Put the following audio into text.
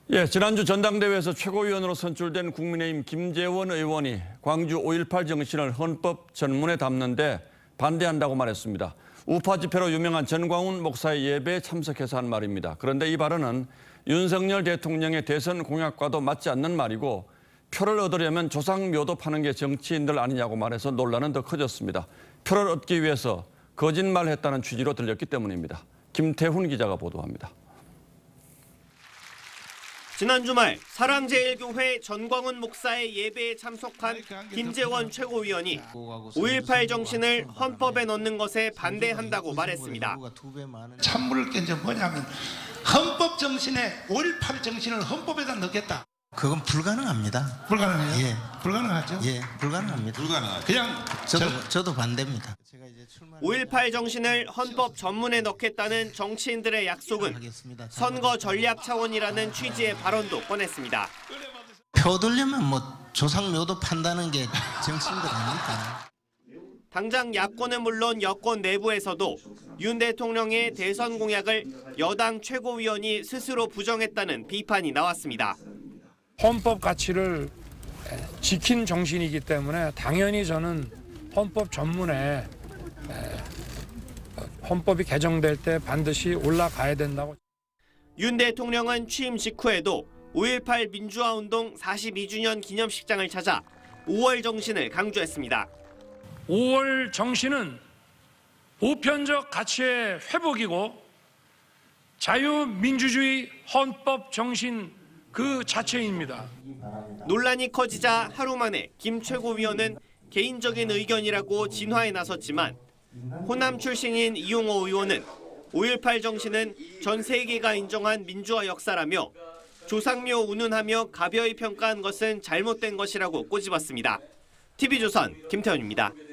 예, 지난주 전당대회에서 최고위원으로 선출된 국민의힘 김재원 의원이 광주 5.18 정신을 헌법 전문에 담는데 반대한다고 말했습니다. 우파 집회로 유명한 전광훈 목사의 예배에 참석해서 한 말입니다. 그런데 이 발언은 윤석열 대통령의 대선 공약과도 맞지 않는 말이고 표를 얻으려면 조상묘도 파는 게 정치인들 아니냐고 말해서 논란은 더 커졌습니다. 표를 얻기 위해서 거짓말했다는 취지로 들렸기 때문입니다. 김태훈 기자가 보도합니다. 지난 주말 사랑제일교회 전광훈 목사의 예배에 참석한 김재원 최고위원이 5.18 정신을 헌법에 넣는 것에 반대한다고 말했습니다. 찬물을 깬 점 뭐냐면 헌법 정신에 5.18 정신을 헌법에다 넣겠다. 그건 불가능합니다. 불가능해요? 예. 불가능하죠? 예, 불가능합니다. 불가능하죠. 그냥 저도 반대입니다. 5.18 정신을 헌법 전문에 넣겠다는 정치인들의 약속은 선거 전략 차원이라는 취지의 발언도 꺼냈습니다. 표 얻으려면 뭐 조상묘도 판다는 게 정치인들 아닙니까? 당장 야권은 물론 여권 내부에서도 윤 대통령의 대선 공약을 여당 최고위원이 스스로 부정했다는 비판이 나왔습니다. 헌법 가치를 지킨 정신이기 때문에 당연히 저는 헌법 전문에 헌법이 개정될 때 반드시 올라가야 된다고. 윤 대통령은 취임 직후에도 5.18 민주화운동 42주년 기념식장을 찾아 5월 정신을 강조했습니다. 5월 정신은 보편적 가치의 회복이고 자유민주주의 헌법 정신 그 자체입니다. 논란이 커지자 하루 만에 김 최고위원은 개인적인 의견이라고 진화에 나섰지만 호남 출신인 이용호 의원은 5.18 정신은 전 세계가 인정한 민주화 역사라며 조상묘 운운하며 가벼이 평가한 것은 잘못된 것이라고 꼬집었습니다. TV조선 김태현입니다.